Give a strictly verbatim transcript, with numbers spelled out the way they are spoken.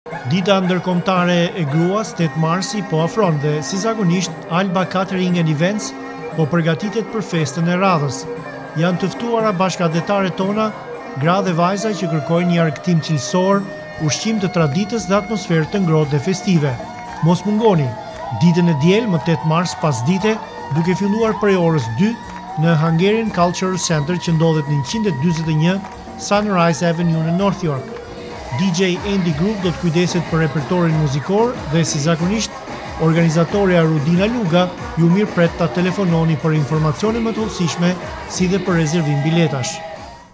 Dita ndërkombëtare e gruas tetë marsi po afron dhe si zakonisht Alba Catering and Events po përgatitet për festën e radhës. Janë të ftuara bashkëdhetaret tona, gra dhe vajza që kërkojnë një argëtim cilësor, ushqim të traditës dhe atmosferë të ngrohtë dhe festive. Mos mungoni, ditën e diel më tetë mars pasdite, duke filluar prej orës dy në Hungarian Cultural Center që ndodhet në njëqind e dyzet e një Sunrise Avenue në North York. D J Andy Groove do të kujdeset për repertorin muzikor dhe si zakonisht, organizatorja Rudina Luga ju mirë pret ta telefononi për informacione më të hollësishme si dhe për rezervim biletash.